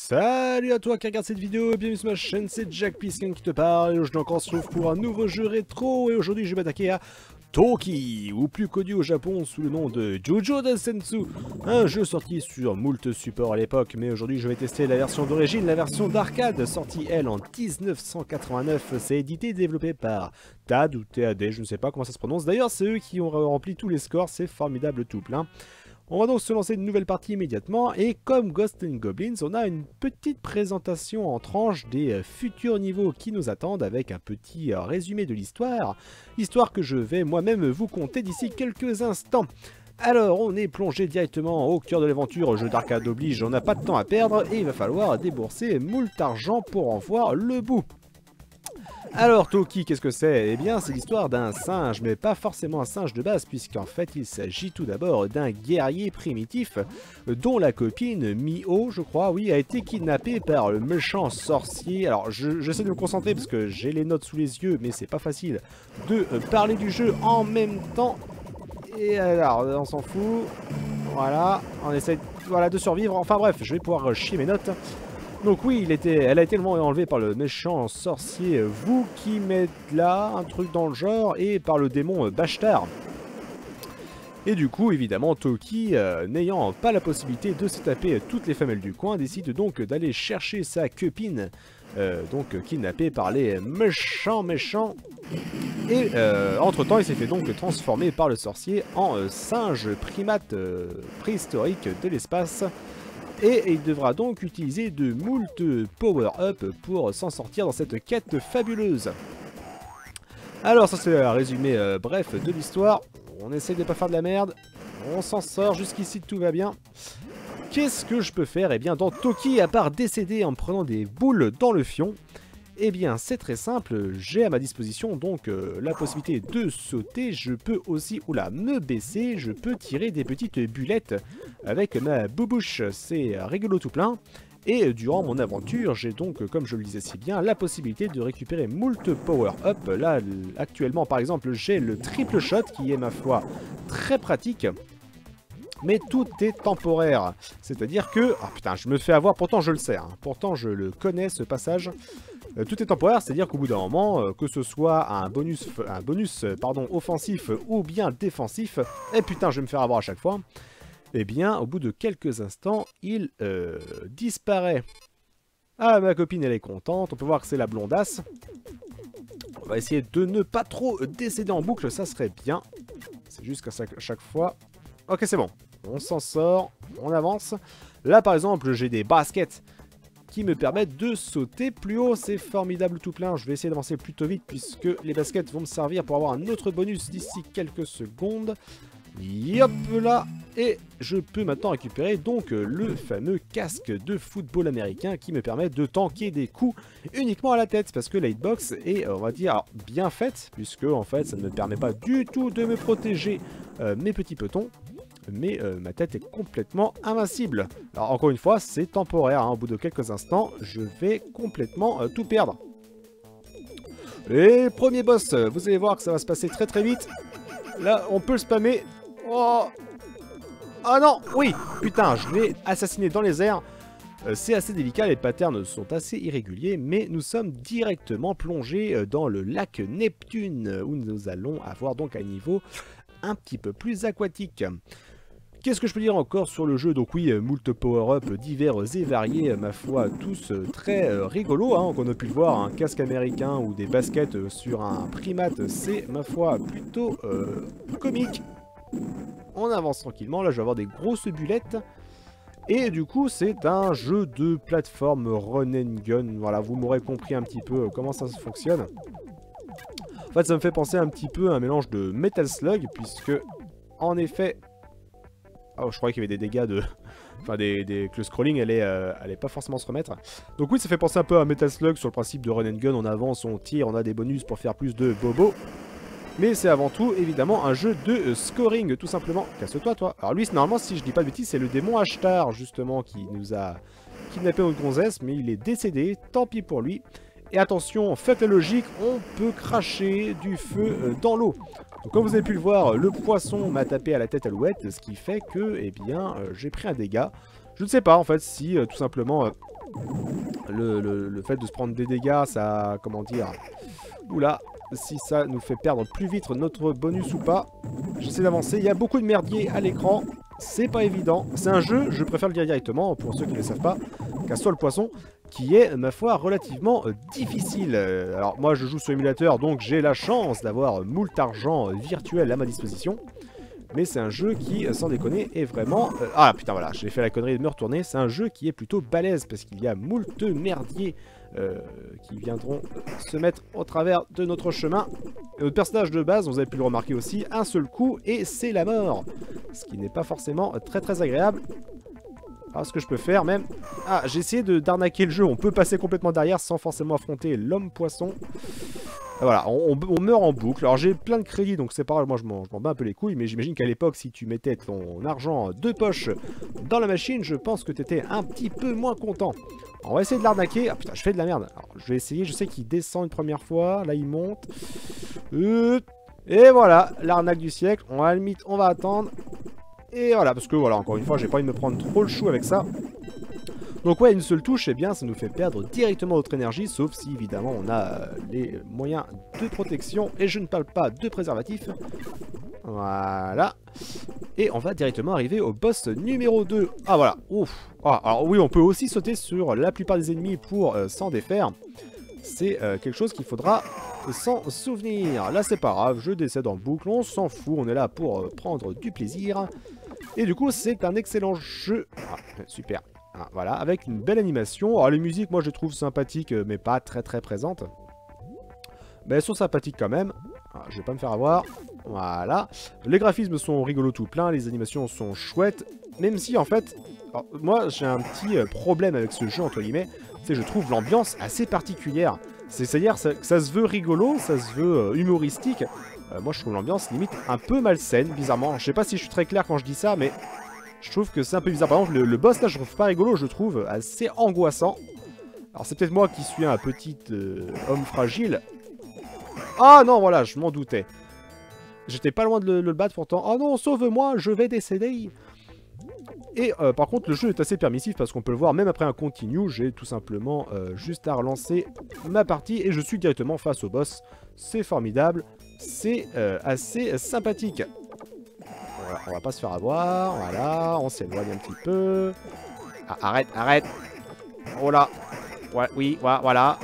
Salut à toi qui regarde cette vidéo, bienvenue sur ma chaîne, c'est Jack Piskin qui te parle. Aujourd'hui encore on se retrouve pour un nouveau jeu rétro et aujourd'hui je vais m'attaquer à Toki, ou plus connu au Japon sous le nom de Jojo Densetsu, un jeu sorti sur moult supports à l'époque, mais aujourd'hui je vais tester la version d'origine, la version d'arcade, sortie elle en 1989. C'est édité et développé par TAD ou TAD, je ne sais pas comment ça se prononce, d'ailleurs c'est eux qui ont rempli tous les scores, c'est formidable tout plein. On va donc se lancer une nouvelle partie immédiatement et comme Ghosts and Goblins, on a une petite présentation en tranches des futurs niveaux qui nous attendent avec un petit résumé de l'histoire, histoire que je vais moi-même vous conter d'ici quelques instants. Alors on est plongé directement au cœur de l'aventure, jeu d'arcade oblige, on n'a pas de temps à perdre et il va falloir débourser moult argent pour en voir le bout. Alors Toki, qu'est-ce que c'est? Eh bien c'est l'histoire d'un singe, mais pas forcément un singe de base, puisqu'en fait il s'agit tout d'abord d'un guerrier primitif dont la copine Mio, je crois, oui, a été kidnappée par le méchant sorcier. Alors j'essaie de me concentrer parce que j'ai les notes sous les yeux, mais c'est pas facile de parler du jeu en même temps. Et alors on s'en fout, voilà, on essaie de survivre, enfin bref, je vais pouvoir chier mes notes. Donc oui, elle a été enlevée par le méchant sorcier Vous qui met là, un truc dans le genre, et par le démon Bashtar. Et du coup, évidemment, Toki, n'ayant pas la possibilité de se taper toutes les femelles du coin, décide donc d'aller chercher sa copine, donc kidnappée par les méchants. Et entre temps, il s'est fait donc transformer par le sorcier en singe primate préhistorique de l'espace. Et il devra donc utiliser de moult power-up pour s'en sortir dans cette quête fabuleuse. Alors ça c'est un résumé bref de l'histoire. On essaye de pas faire de la merde. On s'en sort, jusqu'ici tout va bien. Qu'est-ce que je peux faire? Eh bien dans Toki, à part décéder en me prenant des boules dans le fion, eh bien c'est très simple, j'ai à ma disposition donc la possibilité de sauter, je peux aussi me baisser, je peux tirer des petites bullettes avec ma boubouche, c'est rigolo tout plein. Et durant mon aventure, j'ai donc, comme je le disais si bien, la possibilité de récupérer moult power-up. Là, actuellement par exemple, j'ai le triple shot qui est ma foi très pratique. Mais tout est temporaire, c'est-à-dire que... Ah putain, je me fais avoir, pourtant je le sais, hein. Pourtant je le connais ce passage. Tout est temporaire, c'est-à-dire qu'au bout d'un moment, que ce soit un bonus offensif ou bien défensif, et putain je vais me faire avoir à chaque fois, eh bien au bout de quelques instants, il disparaît. Ah, ma copine elle est contente, on peut voir que c'est la blondasse. On va essayer de ne pas trop décéder en boucle, ça serait bien. C'est juste qu'à chaque fois... Ok c'est bon, on s'en sort, on avance. Là par exemple j'ai des baskets qui me permettent de sauter plus haut, c'est formidable tout plein. Je vais essayer d'avancer plutôt vite puisque les baskets vont me servir pour avoir un autre bonus d'ici quelques secondes. Yop là, et je peux maintenant récupérer donc le fameux casque de football américain qui me permet de tanker des coups uniquement à la tête, parce que la hitbox est, on va dire, bien faite, puisque en fait ça ne me permet pas du tout de me protéger mes petits petons. Mais ma tête est complètement invincible. Alors encore une fois, c'est temporaire, hein. Au bout de quelques instants, je vais complètement tout perdre. Et premier boss, vous allez voir que ça va se passer très très vite. Là, on peut le spammer. Oh, ah non, oui, putain, je l'ai assassiné dans les airs. C'est assez délicat, les patterns sont assez irréguliers, mais nous sommes directement plongés dans le lac Neptune, où nous allons avoir donc un niveau un petit peu plus aquatique. Qu'est-ce que je peux dire encore sur le jeu? Donc oui, moult power-up divers et variés, ma foi, tous très rigolos, hein, comme on a pu le voir, un casque américain ou des baskets sur un primate, c'est, ma foi, plutôt comique. On avance tranquillement, là je vais avoir des grosses bullettes. Et du coup, c'est un jeu de plateforme run and gun, voilà, vous m'aurez compris un petit peu comment ça fonctionne. En fait, ça me fait penser un petit peu à un mélange de Metal Slug, puisque, en effet... Oh, je croyais qu'il y avait des dégâts de... Enfin, que le scrolling allait pas forcément se remettre. Donc oui, ça fait penser un peu à Metal Slug sur le principe de run and gun. On avance, on tire, on a des bonus pour faire plus de bobo. Mais c'est avant tout, évidemment, un jeu de scoring, tout simplement. Casse-toi, toi. Alors lui, normalement, si je dis pas de bêtises, c'est le démon Ashtar, justement, qui nous a kidnappé notre gonzesse. Mais il est décédé, tant pis pour lui. Et attention, faites la logique, on peut cracher du feu dans l'eau. Donc comme vous avez pu le voir, le poisson m'a tapé à la tête alouette, ce qui fait que, eh bien, j'ai pris un dégât. Je ne sais pas en fait si tout simplement Le fait de se prendre des dégâts, ça... Comment dire... Oula, si ça nous fait perdre plus vite notre bonus ou pas. J'essaie d'avancer. Il y a beaucoup de merdier à l'écran. C'est pas évident. C'est un jeu, je préfère le dire directement, pour ceux qui ne le savent pas, qu'Assaut le Poisson, qui est, ma foi, relativement difficile. Alors moi, je joue sur émulateur, donc j'ai la chance d'avoir moult argent virtuel à ma disposition. Mais c'est un jeu qui, sans déconner, est vraiment... Ah putain, voilà, j'ai fait la connerie de me retourner. C'est un jeu qui est plutôt balèze, parce qu'il y a moult merdiers qui viendront se mettre au travers de notre chemin. Et notre personnage de base, vous avez pu le remarquer aussi, un seul coup, et c'est la mort. Ce qui n'est pas forcément très agréable. Alors ce que je peux faire même... Ah, j'ai essayé d'arnaquer le jeu, on peut passer complètement derrière sans forcément affronter l'homme poisson. Voilà, on meurt en boucle. Alors j'ai plein de crédits, donc c'est pas grave, moi je m'en bats un peu les couilles, mais j'imagine qu'à l'époque, si tu mettais ton argent de poche dans la machine, je pense que t'étais un petit peu moins content. Alors, on va essayer de l'arnaquer. Ah putain, je fais de la merde. Alors, je vais essayer, je sais qu'il descend une première fois, là il monte. Et voilà, l'arnaque du siècle. À la limite, on va attendre. Et voilà, parce que voilà, encore une fois, j'ai pas envie de me prendre trop le chou avec ça. Donc ouais, une seule touche, eh bien, ça nous fait perdre directement notre énergie, sauf si évidemment on a les moyens de protection, et je ne parle pas de préservatif. Voilà. Et on va directement arriver au boss numéro 2. Ah voilà, ouf. Ah, alors oui, on peut aussi sauter sur la plupart des ennemis pour s'en défaire. C'est quelque chose qu'il faudra s'en souvenir. Là c'est pas grave, je décède en boucle, on s'en fout, on est là pour prendre du plaisir. Et du coup c'est un excellent jeu. Ah, super. Ah, voilà, avec une belle animation. Alors les musiques, moi je les trouve sympathiques, mais pas très présentes. Mais elles sont sympathiques quand même. Alors, je vais pas me faire avoir. Voilà. Les graphismes sont rigolos tout plein, les animations sont chouettes. Même si en fait, alors, moi j'ai un petit problème avec ce jeu entre guillemets. C'est je trouve l'ambiance assez particulière. C'est-à-dire que ça se veut rigolo, ça se veut humoristique. Moi je trouve l'ambiance limite un peu malsaine, bizarrement. Je sais pas si je suis très clair quand je dis ça, mais... Je trouve que c'est un peu bizarre. Par exemple, le boss là, je trouve pas rigolo, je le trouve assez angoissant. Alors, c'est peut-être moi qui suis un petit homme fragile. Ah non, voilà, je m'en doutais. J'étais pas loin de le battre pourtant. Oh non, sauve-moi, je vais décéder. Et par contre, le jeu est assez permissif parce qu'on peut le voir, même après un continue, j'ai tout simplement juste à relancer ma partie et je suis directement face au boss. C'est formidable, c'est assez sympathique. Voilà, on va pas se faire avoir, voilà, on s'éloigne un petit peu. Ah, arrête, arrête. Oh là. Ouais, oui, voilà.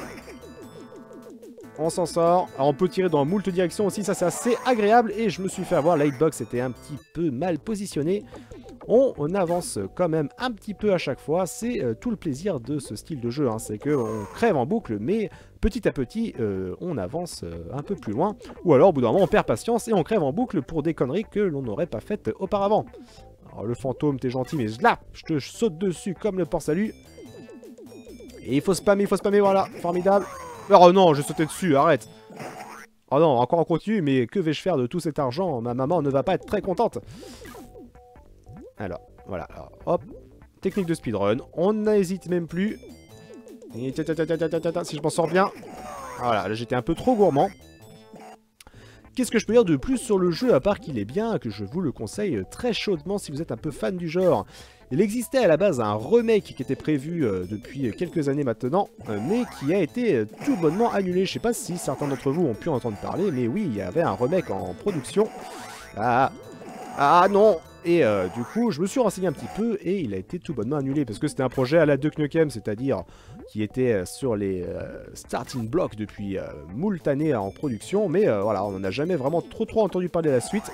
On s'en sort. Alors on peut tirer dans moult directions aussi, ça c'est assez agréable. Et je me suis fait avoir, la hitbox était un petit peu mal positionnée. On avance quand même un petit peu à chaque fois. C'est tout le plaisir de ce style de jeu, hein. C'est qu'on crève en boucle, mais petit à petit, on avance un peu plus loin. Ou alors, au bout d'un moment, on perd patience et on crève en boucle pour des conneries que l'on n'aurait pas faites auparavant. Alors, le fantôme, t'es gentil, mais là, je te saute dessus comme le port-salut. Et il faut spammer, voilà, formidable. Oh non, je sautais dessus, arrête. Oh non, encore en continu, mais que vais-je faire de tout cet argent? Ma maman ne va pas être très contente. Alors, voilà, alors, hop, technique de speedrun, on n'hésite même plus. Et si je m'en sors bien. Voilà, là j'étais un peu trop gourmand. Qu'est-ce que je peux dire de plus sur le jeu, à part qu'il est bien, que je vous le conseille très chaudement si vous êtes un peu fan du genre. Il existait à la base un remake qui était prévu depuis quelques années maintenant, mais qui a été tout bonnement annulé. Je sais pas si certains d'entre vous ont pu en entendre parler, mais oui, il y avait un remake en production. Ah non. Et du coup, je me suis renseigné un petit peu et il a été tout bonnement annulé parce que c'était un projet à la Duke Nukem, c'est-à-dire qui était sur les starting blocks depuis moult années en production, mais voilà, on n'a jamais vraiment trop entendu parler de la suite.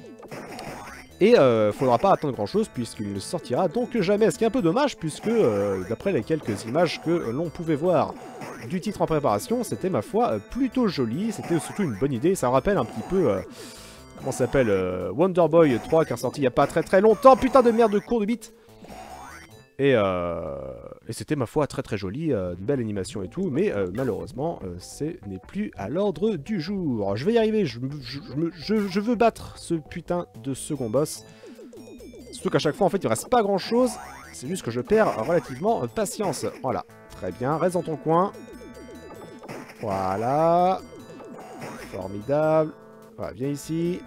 Et faudra pas attendre grand-chose puisqu'il ne sortira donc jamais, ce qui est un peu dommage puisque d'après les quelques images que l'on pouvait voir du titre en préparation, c'était ma foi plutôt joli, c'était surtout une bonne idée, ça rappelle un petit peu... comment ça s'appelle Wonder Boy 3 qui est sorti il n'y a pas très longtemps. Putain de merde de cours de bite. Et c'était ma foi très joli, une belle animation et tout. Mais malheureusement, ce n'est plus à l'ordre du jour. Je vais y arriver, je veux battre ce putain de second boss. Surtout qu'à chaque fois en fait il ne reste pas grand chose. C'est juste que je perds relativement patience. Voilà, très bien, reste dans ton coin. Voilà. Formidable. Voilà, viens ici.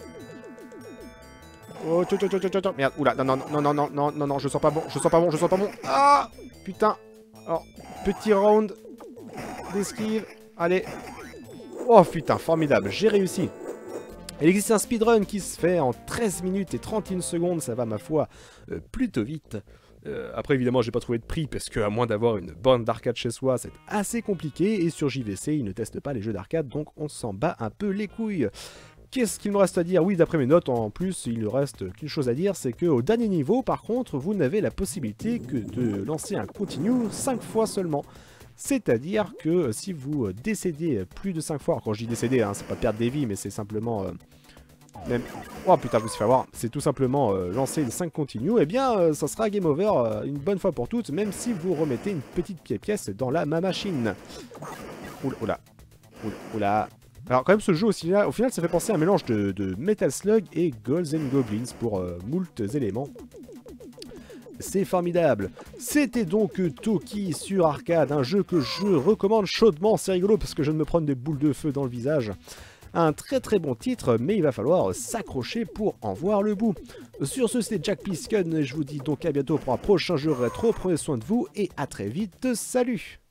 Oh, merde, oula, non, je sens pas bon, Ah, putain. Alors, petit round d'esquive. Allez. Oh putain, formidable, j'ai réussi. Il existe un speedrun qui se fait en 13 minutes et 31 secondes, ça va ma foi plutôt vite. Après évidemment j'ai pas trouvé de prix parce qu'à moins d'avoir une borne d'arcade chez soi c'est assez compliqué et sur JVC ils ne testent pas les jeux d'arcade donc on s'en bat un peu les couilles. Qu'est-ce qu'il me reste à dire? Oui, d'après mes notes, en plus, il ne reste qu'une chose à dire, c'est qu'au dernier niveau, par contre, vous n'avez la possibilité que de lancer un continue 5 fois seulement. C'est-à-dire que si vous décédez plus de 5 fois, alors quand je dis décéder, hein, c'est pas perdre des vies, mais c'est simplement... même... Oh putain, je me suis fait avoir. C'est tout simplement lancer les 5 continues, et bien ça sera game over une bonne fois pour toutes, même si vous remettez une petite pièce dans la machine. Oula, oula. Alors quand même ce jeu au final ça fait penser à un mélange de Metal Slug et Ghouls and Goblins pour moult éléments. C'est formidable. C'était donc Toki sur arcade, un jeu que je recommande chaudement, c'est rigolo parce que je viens de me prendre des boules de feu dans le visage. Un très très bon titre, mais il va falloir s'accrocher pour en voir le bout. Sur ce, c'était Jack Plisken, je vous dis donc à bientôt pour un prochain jeu rétro, prenez soin de vous et à très vite, salut!